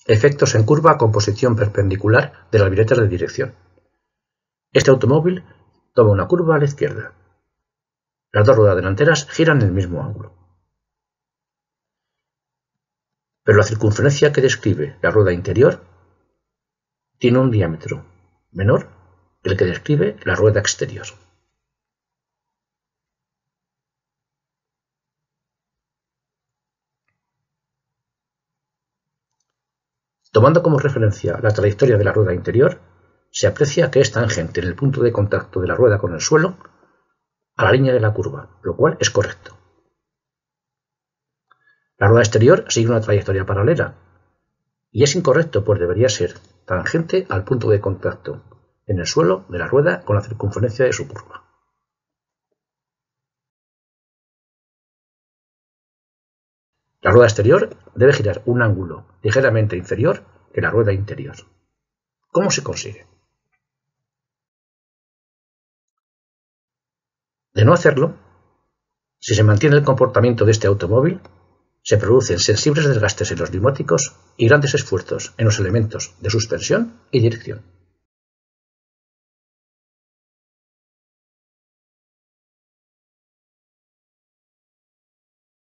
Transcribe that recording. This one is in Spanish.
Efectos en curva con posición perpendicular de las viretas de dirección. Este automóvil toma una curva a la izquierda. Las dos ruedas delanteras giran en el mismo ángulo. Pero la circunferencia que describe la rueda interior tiene un diámetro menor que el que describe la rueda exterior. Tomando como referencia la trayectoria de la rueda interior, se aprecia que es tangente en el punto de contacto de la rueda con el suelo a la línea de la curva, lo cual es correcto. La rueda exterior sigue una trayectoria paralela y es incorrecto, pues debería ser tangente al punto de contacto en el suelo de la rueda con la circunferencia de su curva. La rueda exterior debe girar un ángulo ligeramente inferior que la rueda interior. ¿Cómo se consigue? De no hacerlo, si se mantiene el comportamiento de este automóvil, se producen sensibles desgastes en los neumáticos y grandes esfuerzos en los elementos de suspensión y dirección.